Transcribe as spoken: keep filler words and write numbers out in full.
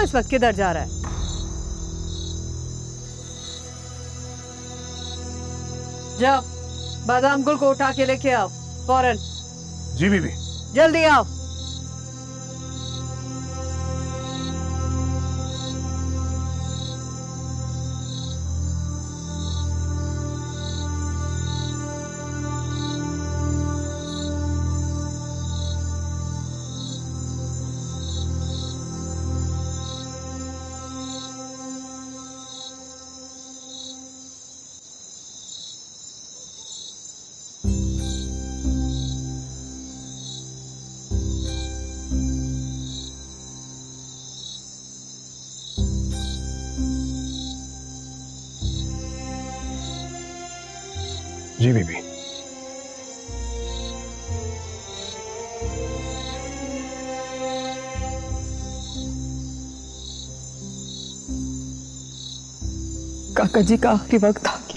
इस वक्त किधर जा रहा है? जाओ बादाम गुल को उठा के लेके आओ फौरन। जी बीबी। जल्दी आओ। जी बीबी। काका जी का आखिरी वक्त था।